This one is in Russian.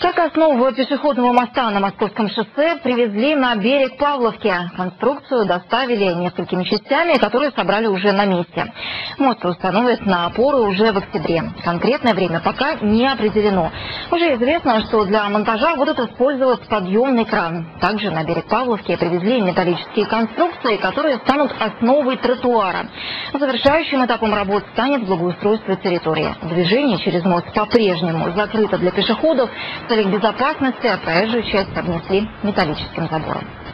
Как основу пешеходного моста на Московском шоссе привезли на берег Павловки. Конструкцию доставили несколькими частями, которые собрали уже на месте. Мост установят на опоры уже в октябре. Конкретное время пока не определено. Уже известно, что для монтажа будут использовать подъемный кран. Также на берег Павловки привезли металлические конструкции, которые станут основой тротуара. Завершающим этапом работ станет благоустройство территории. Движение через мост по-прежнему закрыто для пешеходов. В целях безопасности проезжую часть обнесли металлическим забором.